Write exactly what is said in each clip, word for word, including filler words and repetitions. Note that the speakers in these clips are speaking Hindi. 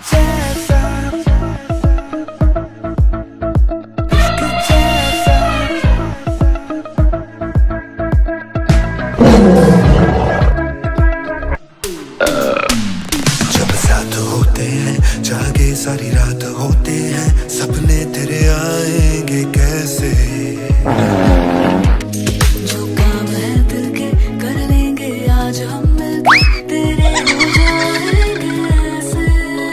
जैसा, इश्क जैसा। जब साथ होते हैं जागे सारी रात होते हैं, सपने तेरे आएंगे कैसे। जो काम है दिल के कर लेंगे आज हम मिलके, तेरे हो जाएंगे ऐसे।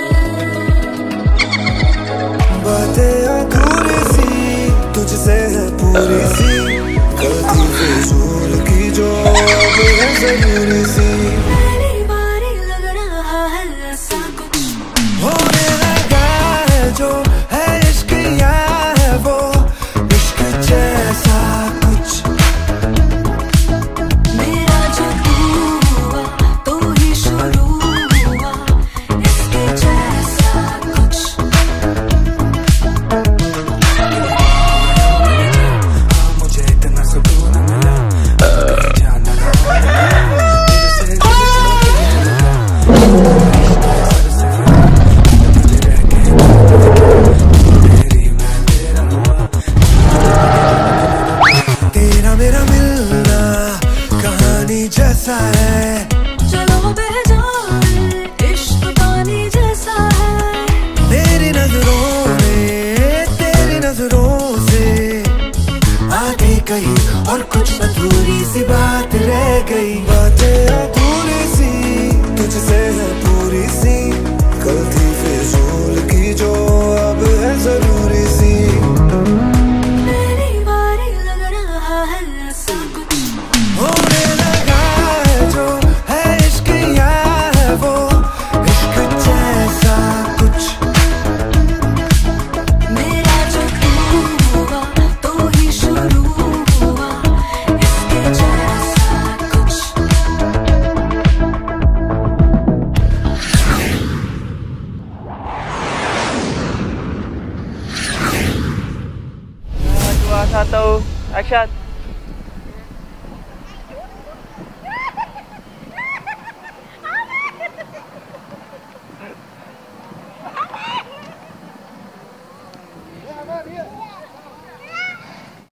बातें अधूरी सी तुझसे है पूरी सी, गलती फिजूल की जो अब है जरूरी सी। पहली बारी लग रहा है ऐसा कुछ होने लगा है जो है इश्क या है वो इश्क जैसा कुछ। मेरा जो तू हुआ तो ही शुरू हुआ, इसके जैसा कुछ। मुझे इतना सुकून मिला, जाना तेरा मेरा मिलना कहानी जैसा है। चलो बह जाए इश्क पानी जैसा है। मेरी नजरों में तेरी नजरों से आगे कहीं और कुछ अधूरी सी बात रह गई। बातें अधूरी सी तुझसे है पूरी सी, गलती फिजूल की जो अब है जरूरी सी। पहली बारी लग रहा है ऐसा कुछ होने लगा है जो है इश्क या है वो इश्क जैसा कुछ। मेरा जो तू हुआ तो ही शुरू हुआ, इसके जैसा कुछ। Dua, satu, action.